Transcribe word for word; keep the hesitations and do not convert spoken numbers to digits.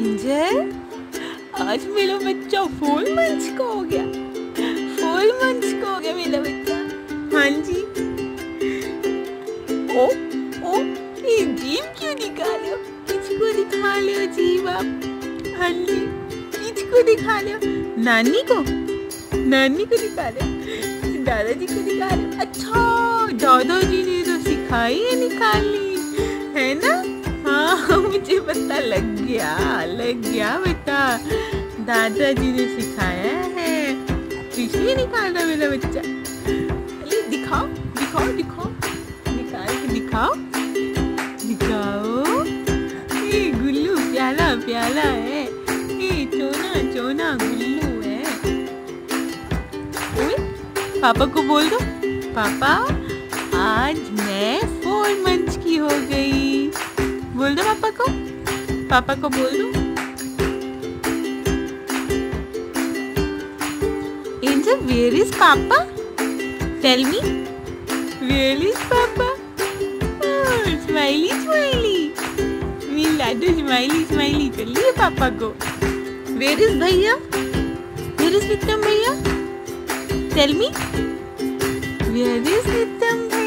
Angel, आज मेरा बच्चा फुल मंच का हो गया। फुल मंच का हो गया मेरा बच्चा। हाँ जी। ओ ओ ये जीभ क्यों निकाले हो? किसको दिखा ले हो जीभ आप? हाँ जी, किसको दिखा ले हो? नानी को? नानी को दिखा ले? दादाजी को दिखा ले? अच्छा, दादाजी ने तो सिखाई है निकालनी, है ना? हाँ, मुझे पता लग गया, लग गया बेटा। दादाजी ने सिखाया है, इसलिए निकाल रहा मेरा बच्चा। अरे दिखाओ, दिखाओ, दिखाओ, निकाल के दिखाओ, दिखाओ। ये गुल्लू प्याला प्याला है, ये चोना चोना गुल्लू है। ओए, पापा को बोल दो, पापा आज मैं फोर मंथ की हो गई। बोल दो पापा को, पापा को बोल दो। Angel, where is Papa? Tell me, where is Papa? Oh, smiley smiley, मेरी लाडू smiley smiley कर लिए पापा को। Where is भैया? Where is नित्यम भैया? Tell me, where is नित्यम